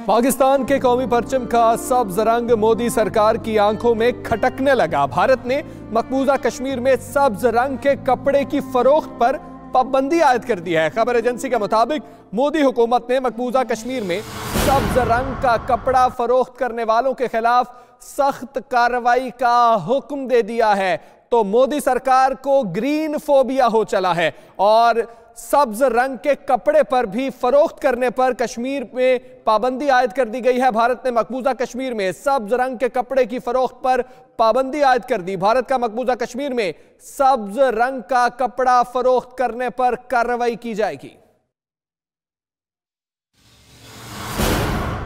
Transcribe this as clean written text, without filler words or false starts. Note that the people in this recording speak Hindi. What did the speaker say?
पाकिस्तान के कौमी परचम का सब्ज रंग मोदी सरकार की आंखों में खटकने लगा। भारत ने मकबूजा कश्मीर में सब्ज रंग के कपड़े की फरोख्त पर पाबंदी आयद कर दी है। खबर एजेंसी के मुताबिक मोदी हुकूमत ने मकबूजा कश्मीर में सब्ज रंग का कपड़ा फरोख्त करने वालों के खिलाफ सख्त कार्रवाई का हुक्म दे दिया है। तो मोदी सरकार को ग्रीन फोबिया हो चला है और सब्ज रंग के कपड़े पर भी फरोख्त करने पर कश्मीर में पाबंदी आयद कर दी गई है। भारत ने मकबूजा कश्मीर में सब्ज रंग के कपड़े की फरोख्त पर पाबंदी आयद कर दी। भारत का मकबूजा कश्मीर में सब्ज रंग का कपड़ा फरोख्त करने पर कार्रवाई की जाएगी।